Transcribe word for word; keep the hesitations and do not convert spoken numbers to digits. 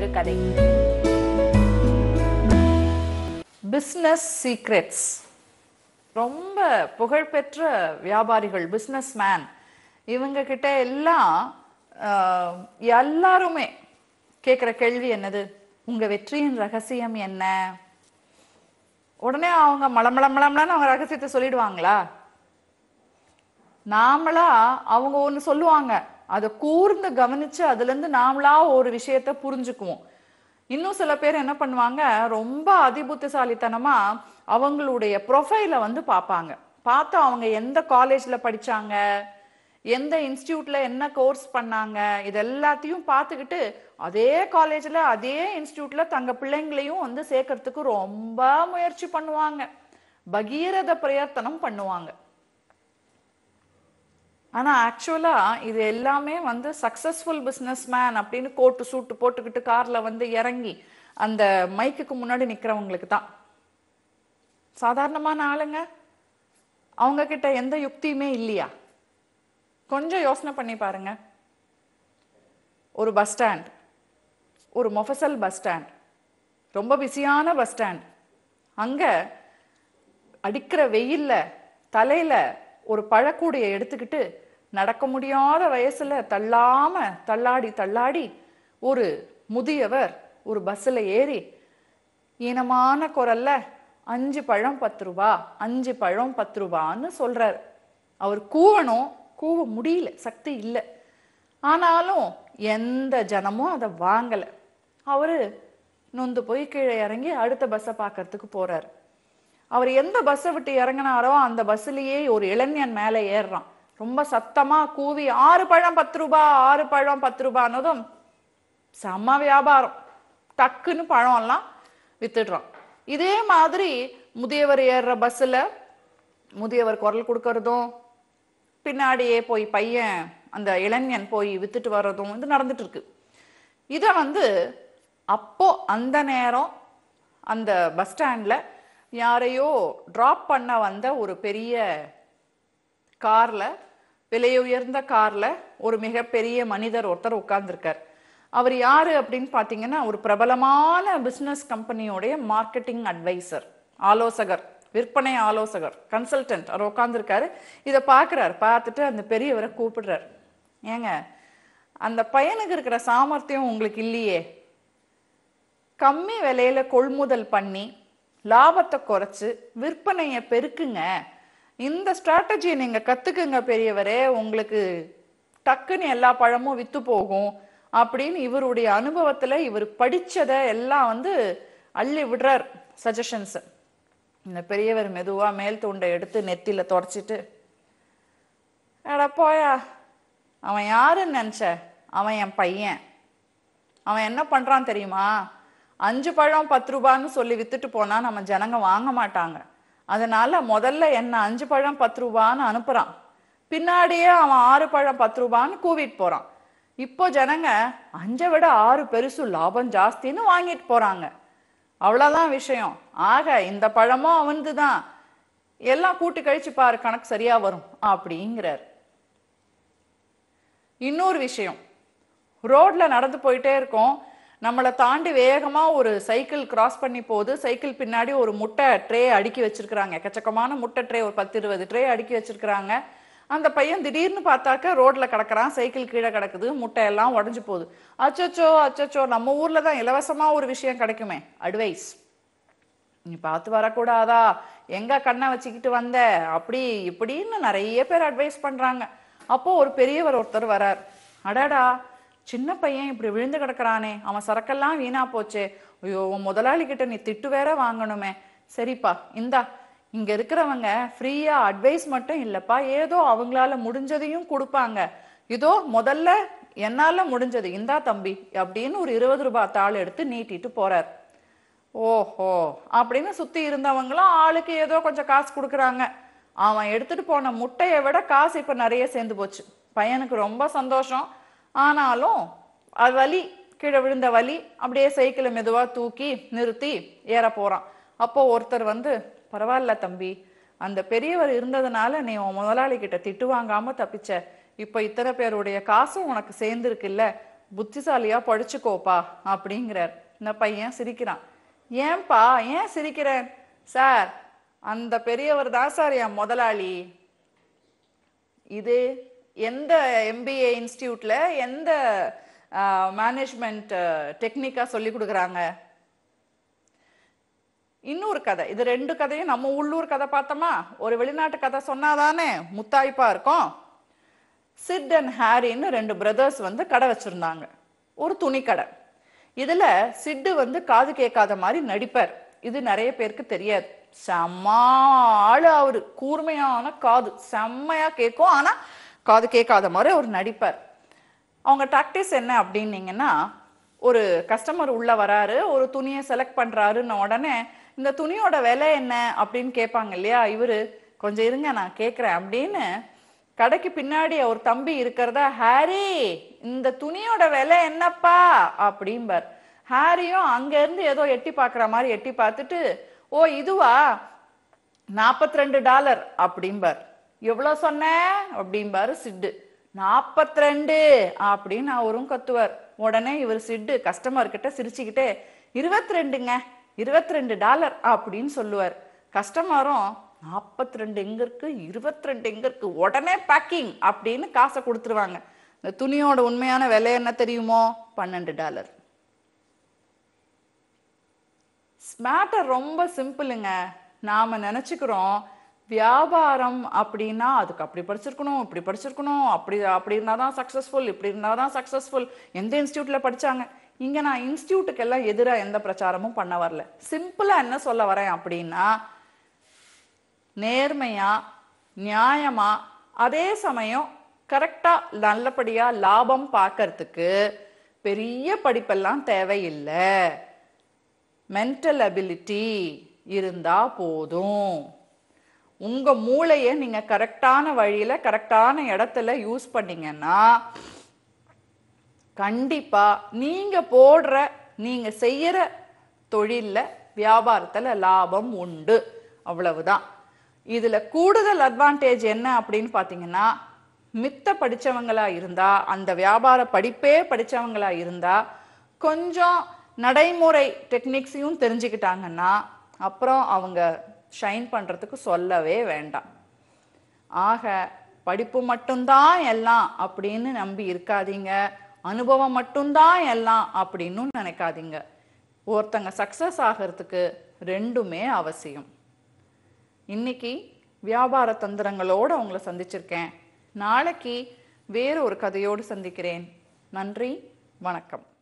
கதை. Business secrets. ரொம்ப புகழ்பெற்ற வியாபாரிகள், பிசினஸ் மேன், இவங்க கிட்ட எல்லாம் எல்லாருமே கேட்குற கேள்வி என்னது? உங்க வெற்றியின் ரகசியம் என்ன? உடனே அவங்க மளமளமளம்னு அவங்க ரகசியத்தை சொல்லிடுவாங்களா? நாமளா அவங்க ஒன்று சொல்லுவாங்க, அதை கூர்ந்து கவனிச்சு அதுல இருந்து நாமளா ஒரு விஷயத்த புரிஞ்சுக்குவோம். இன்னும் சில பேர் என்ன பண்ணுவாங்க, ரொம்ப அதிபுத்திசாலித்தனமா அவங்களுடைய ப்ரொஃபைலை வந்து பார்ப்பாங்க. பார்த்து அவங்க எந்த காலேஜ்ல படிச்சாங்க, எந்த இன்ஸ்டியூட்ல என்ன கோர்ஸ் பண்ணாங்க, இது எல்லாத்தையும் பார்த்துக்கிட்டு அதே காலேஜ்ல அதே இன்ஸ்டியூட்ல தங்க பிள்ளைங்களையும் வந்து சேர்க்கறதுக்கு ரொம்ப முயற்சி பண்ணுவாங்க, பகீரத பிரயத்தனம் பண்ணுவாங்க. ஆனா ஆக்சுவலா இது எல்லாமே வந்து சக்சஸ்ஃபுல் பிசினஸ் மேன் அப்படின்னு கோட்டு சூட்டு போட்டுக்கிட்டு கார்ல வந்து இறங்கி அந்த மைக்குக்கு முன்னாடி நிக்கிறவங்களுக்கு தான். சாதாரணமான ஆளுங்க, அவங்க கிட்ட எந்த யுக்தியுமே இல்லையா? கொஞ்சம் யோசனை பண்ணி பாருங்க. ஒரு பஸ் ஸ்டாண்ட், ஒரு மொஃபசல் பஸ் ஸ்டாண்ட், ரொம்ப பிஸியான பஸ் ஸ்டாண்ட். அங்க அடிக்கிற வெயில்ல தலையில ஒரு பழக்கூடைய எடுத்துக்கிட்டு நடக்க முடியாத வயசுல தள்ளாம தள்ளாடி தள்ளாடி ஒரு முதியவர் ஒரு பஸ்ல ஏறி ஈனமான குரல்ல அஞ்சு பழம் பத்து ரூபா, அஞ்சு பழம் பத்து ரூபான்னு சொல்றாரு. அவர் கூவணும், கூவ முடியல, சக்தி இல்லை. ஆனாலும் எந்த ஜனமும் அதை வாங்கல. அவரு நொந்து போய் கீழே இறங்கி அடுத்த பஸ்ஸை பார்க்கறதுக்கு போறாரு. அவர் எந்த பஸ்ஸை விட்டு இறங்கினாரோ அந்த பஸ்லயே ஒரு இளைஞன் மேல ஏறுறான். ரொம்ப சத்தமா கூவி ஆறு பழம் பத்து ரூபா, ஆறு பழம் பத்து ரூபான்னதும் செம்ம வியாபாரம், டக்குன்னு பழம் எல்லாம் வித்துடுறான். இதே மாதிரி முதியவர் ஏறுற பஸ்ல முதியவர் குரல் கொடுக்கறதும், பின்னாடியே போய் பையன் அந்த இளைஞன் போய் வித்துட்டு வர்றதும் இது நடந்துட்டு இருக்கு. இத வந்து அப்போ அந்த நேரம் அந்த பஸ் ஸ்டாண்ட்ல யாரையோ டிராப் பண்ண வந்த ஒரு பெரிய கார்ல, விலை உயர்ந்த கார்ல ஒரு மிகப்பெரிய மனிதர் ஒருத்தர் உட்கார்ந்துருக்கார். அவர் யாரு அப்படின்னு பாத்தீங்கன்னா, ஒரு பிரபலமான பிசினஸ் கம்பெனியோடைய மார்க்கெட்டிங் அட்வைசர், ஆலோசகர், விற்பனை ஆலோசகர், கன்சல்டன்ட். அவர் உட்கார்ந்துருக்காரு. இதை பார்க்குறாரு. பார்த்துட்டு அந்த பெரியவரை கூப்பிடுறார். ஏங்க, அந்த பையனுக்கு இருக்கிற சாமர்த்தியம் உங்களுக்கு இல்லையே? கம்மி விலையில கொள்முதல் பண்ணி லாபத்தை குறைச்சு விற்பனையை பெருக்குங்க. இந்த ஸ்ட்ராட்டஜியை நீங்க கத்துக்குங்க பெரியவரே, உங்களுக்கு டக்குன்னு எல்லா பழமும் வித்து போகும் அப்படின்னு இவருடைய அனுபவத்துல இவர் படிச்சதை எல்லாம் வந்து அள்ளி விடுறார் சஜஷன்ஸ். இந்த பெரியவர் மெதுவா மேல் தூண்டை எடுத்து நெத்தில தொடச்சிட்டு, எடா போயா, அவன் யாருன்னு நினைச்ச? அவன் என் பையன். அவன் என்ன பண்றான் தெரியுமா? அஞ்சு பழம் பத்து ரூபான்னு சொல்லி வித்துட்டு போனா நம்ம ஜனங்க வாங்க மாட்டாங்க. அதனால முதல்ல என்ன அஞ்சு பழம் பத்து ரூபான்னு அனுப்புறான், பின்னாடியே அவன் ஆறு பழம் பத்து ரூபான்னு கூவிட்டு போறான். இப்போ ஜனங்க அஞ்சை விட ஆறு பெருசு, லாபம் ஜாஸ்தின்னு வாங்கிட்டு போறாங்க. அவ்வளவுதான் விஷயம். ஆக இந்த பழமும் அவன்துதான், எல்லாம் கூட்டி கழிச்சு பாரு, கணக்கு சரியா வரும் அப்படிங்கிறார். இன்னொரு விஷயம், ரோட்ல நடந்து போயிட்டே இருக்கோம், நம்மளை தாண்டி வேகமா ஒரு சைக்கிள் கிராஸ் பண்ணி போகுது. சைக்கிள் பின்னாடி ஒரு முட்டை ட்ரே அடுக்கி வச்சிருக்கிறாங்க, எக்கச்சக்கமான முட்டை ட்ரே, ஒரு பத்து இருபது ட்ரே அடுக்கி வச்சிருக்கிறாங்க. அந்த பையன் திடீர்னு பார்த்தாக்க ரோட்ல கிடக்குறான், சைக்கிள் கீழே கிடக்குது, முட்டை எல்லாம் உடஞ்சு போகுது. அச்சச்சோ அச்சச்சோ, நம்ம ஊர்ல தான் இலவசமா ஒரு விஷயம் கிடைக்குமே, அட்வைஸ். நீ பார்த்து வரக்கூடாதா, எங்க கண்ணை வச்சுக்கிட்டு வந்த, அப்படி இப்படின்னு நிறைய பேர் அட்வைஸ் பண்றாங்க. அப்போ ஒரு பெரியவர் ஒருத்தர் வரார். அடாடா, சின்ன பையன் இப்படி விழுந்து கிடக்குறானே, அவன் சரக்கெல்லாம் வீணா போச்சே, ஐயோ முதலாளி கிட்ட நீ திட்டு வேற வாங்கணுமே. சரிப்பா, இந்தா, இங்க இருக்கிறவங்க ஃப்ரீயா அட்வைஸ் மட்டும் இல்லப்பா, ஏதோ அவங்களால முடிஞ்சதையும் கொடுப்பாங்க, இதோ முதல்ல என்னால முடிஞ்சது, இந்தா தம்பி அப்படின்னு ஒரு இருபது ரூபாய் தாள் எடுத்து நீட்டிட்டு போறார். ஓஹோ அப்படின்னு சுத்தி இருந்தவங்களும் ஆளுக்கு ஏதோ கொஞ்சம் காசு கொடுக்குறாங்க. அவன் எடுத்துட்டு போன முட்டையை விட காசு இப்ப நிறைய சேர்ந்து போச்சு. பையனுக்கு ரொம்ப சந்தோஷம். ஆனாலும் அது வலி, கீழே விழுந்த வலி, அப்படியே சைக்கிளை மெதுவா தூக்கி நிறுத்தி ஏற போறான். அப்போ ஒருத்தர் வந்து, பரவாயில்ல தம்பி, அந்த பெரியவர் இருந்ததுனால நீ முதலாளி கிட்ட திட்டு வாங்காம தப்பிச்ச, இப்ப இத்தனை பேருடைய காசும் உனக்கு சேர்ந்துருக்குல்ல, புத்திசாலியா படிச்சுக்கோப்பா அப்படிங்கிறார். இந்த பையன் சிரிக்கிறான். ஏன்பா ஏன் சிரிக்கிறேன்? சார், அந்த பெரியவர் தான் சார் என் முதலாளி. இது எந்த எம்பிஏ இன்ஸ்டியூட்ல எந்த மேனேஜ்மெண்ட் டெக்னிக்கா சொல்லி கொடுக்குறாங்க? இன்னொரு கதை, இது ரெண்டு கதையும் நம்ம உள்ளூர் கதை பார்த்தோமா, ஒரு வெளிநாட்டு கதை சொன்னாதானே முத்தாய்ப்பா இருக்கும். சிட் அண்ட் ஹாரின்னு ரெண்டு பிரதர்ஸ் வந்து கடை வச்சிருந்தாங்க, ஒரு துணி கடை. இதுல சிட்டு வந்து காது கேட்காத மாதிரி நடிப்பார். இது நிறைய பேருக்கு தெரியாது. செம்ம ஆளு அவரு, கூர்மையான காது, செம்மையா கேட்கும், ஆனா காது கேட்காத மாதிரி அவர் நடிப்பார். அவங்க டாக்டிஸ் என்ன அப்படின்னீங்கன்னா, ஒரு கஸ்டமர் உள்ள வராரு, ஒரு துணியை செலக்ட் பண்றாருன்னு உடனே இந்த துணியோட விலை என்ன அப்படின்னு கேட்பாங்க இல்லையா. இவரு கொஞ்சம் இருங்க நான் கேட்கிறேன் அப்படின்னு கடைக்கு பின்னாடி அவர் தம்பி இருக்கிறதா, ஹாரி இந்த துணியோட விலை என்னப்பா அப்படிம்பார். ஹாரியும் அங்க இருந்து ஏதோ எட்டி பாக்குற மாதிரி எட்டி பார்த்துட்டு, ஓ இதுவா, நாற்பத்தி ரெண்டு டாலர் அப்படிம்பார். எவ்வளவு சொன்ன அப்படிம்பாரு சிட்டு. நாற்பத்தி ரெண்டு அப்படின்னு அவரும் கத்துவார். உடனே இவர் சிட்டு கஸ்டமர் கிட்ட சிரிச்சுக்கிட்டே, இருபத்தி ரெண்டுங்க, இருபத்தி ரெண்டு டாலர் அப்படின்னு சொல்லுவார். கஸ்டமரும் நாற்பத்தி ரெண்டு எங்க இருக்கு, இருபத்தி ரெண்டு எங்க இருக்கு, உடனே பேக்கிங் அப்படின்னு காசை கொடுத்துருவாங்க. இந்த துணியோட உண்மையான விலை என்ன தெரியுமோ? பன்னெண்டு டாலர். மேட்டர் ரொம்ப சிம்பிளுங்க. நாம நினைச்சுக்கிறோம் வியாபாரம் அப்படின்னா அதுக்கு அப்படி படிச்சிருக்கணும், இப்படி படிச்சிருக்கணும், அப்படி அப்படி இருந்தாதான் சக்சஸ்ஃபுல், இப்படி இருந்தாதான் சக்சஸ்ஃபுல். எந்த இன்ஸ்டியூட்ல படிச்சாங்க? இங்க நான் இன்ஸ்டியூட்டுக்கு எல்லாம் எதிராக எந்த பிரச்சாரமும் பண்ண வரல. சிம்பிளா என்ன சொல்ல வரேன் அப்படின்னா, நேர்மையா நியாயமா அதே சமயம் கரெக்டா நல்லபடியா லாபம் பார்க்கறதுக்கு பெரிய படிப்பெல்லாம் தேவையில்லை. மென்டல் அபிலிட்டி இருந்தா போதும். உங்க மூளையை நீங்க கரெக்டான வழியில கரெக்டான இடத்துல யூஸ் பண்ணீங்கன்னா கண்டிப்பா நீங்க போடுற நீங்க செய்யற தொழில்ல வியாபாரத்துல லாபம் உண்டு. அவ்வளவுதான். இதுல கூடுதல் அட்வான்டேஜ் என்ன அப்படின்னு பாத்தீங்கன்னா, மித்த படிச்சவங்களா இருந்தா, அந்த வியாபார படிப்பே படிச்சவங்களா இருந்தா, கொஞ்சம் நடைமுறை டெக்னிக்ஸையும் தெரிஞ்சுக்கிட்டாங்கன்னா அப்புறம் அவங்க ஷைன் பண்றதுக்கு சொல்லவே வேண்டாம். ஆக படிப்பு மட்டும்தான் எல்லாம் அப்படின்னு நம்பி இருக்காதீங்க, அனுபவம் மட்டும்தான் எல்லாம் அப்படின்னு நினைக்காதீங்க. ஒருத்தங்க சக்சஸ் ஆகிறதுக்கு ரெண்டுமே அவசியம். இன்னைக்கு வியாபார தந்திரங்களோடு உங்களை சந்திச்சிருக்கேன். நாளைக்கு வேறு ஒரு கதையோடு சந்திக்கிறேன். நன்றி, வணக்கம்.